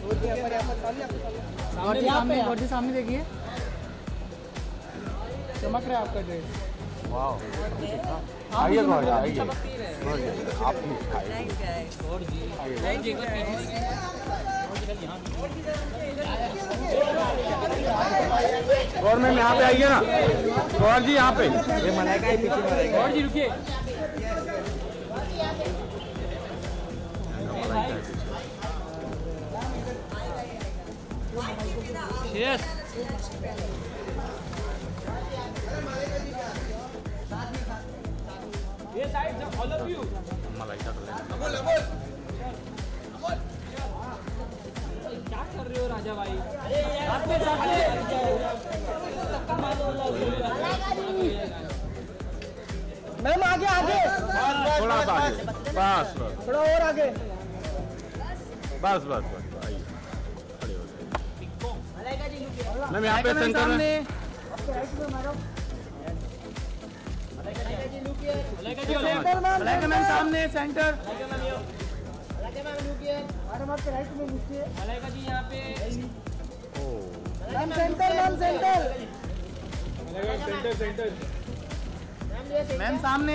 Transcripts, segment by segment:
सामने सामने देखिए, चमक रहा है आपका ड्रेस। वाह, आइए आइए आप गवर्नमेंट यहाँ पे आइए ना, गौर जी यहाँ पे, ये मलाइका है पीछे मलाइका। गौर जी रुकिए, यस ये साइड से ऑल ऑफ यू मलाइका तो लेना। क्या कर रहे हो राजा भाई? मैम आगे आगे, थोड़ा सा आगे, बस बस, थोड़ा और आगे, बस बस बस, आइए खड़े हो जाइए। मैम यहाँ पे सेंटर में, मलाइका मैम सामने सेंटर, मैडम आपके राइट में नीचे, मलाइका जी यहाँ पे, ma'am centre, ma'am centre, centre centre, ma'am सामने,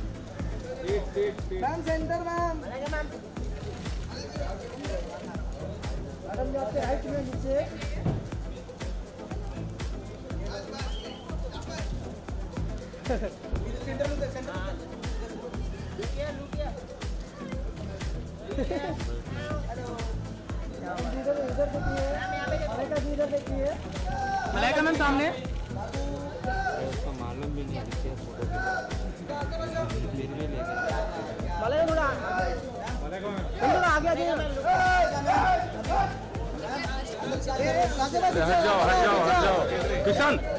ma'am centre, ma'am madam ji आपके राइट में नीचे, मलाइका मैम सामने, उसको मालूम भी नहीं दिखे फोटो आगे हट जाओ हट जाओ हट जाओ, किशन